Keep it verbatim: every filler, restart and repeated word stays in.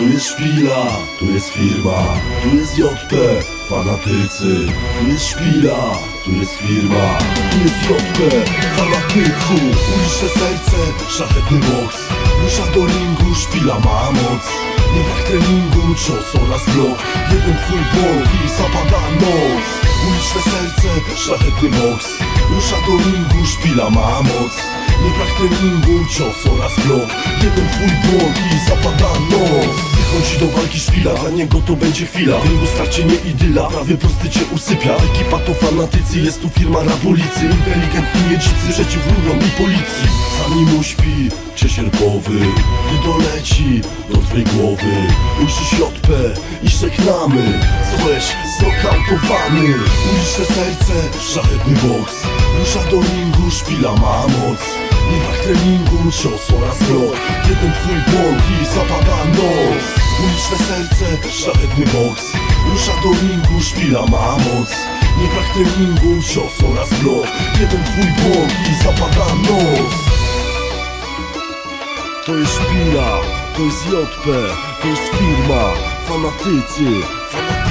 Tu jest szpila, tu jest firma, tu jest J P, fanatycy. Tu jest szpila, tu jest firma, tu jest J P, fanatycy. Uliczne serce, szlachetny boks. Rusza do ringu, szpila ma moc. Nie brak treningu, cios oraz blok. Jeden twój błąd i zapada noc. Uliczne serce, szlachetny boks. Rusza do ringu, szpila ma moc. Nie brak treningu, cios oraz blok. Jeden twój błąd i zapada noc. Wychodzi do walki szpila, dla niego to będzie chwila. W ringu starcie nie idyla, prawie prosty cię usypia. Ekipa to fanatycy, jest tu firma rabolicy. Inteligentni niedzicy, przeciw rurom i policji. Zanim uśpi, cię sierpowy, gdy doleci do twej głowy. Ujrzysz J P i żegnamy, złeś znokautowany. Uliczne serce, szlachetny boks. Rusza do ringu, szpila ma moc. Nie brak treningu, cios oraz blok. Jeden twój błąd i zapada noc. Uliczne serce, szlachetny boks. Rusza do ringu, szpila ma moc. Nie brak treningu, cios oraz blok. Jeden twój błąd i zapada noc. To jest szpila, to jest J P, to jest firma, fanatycy, fanatycy.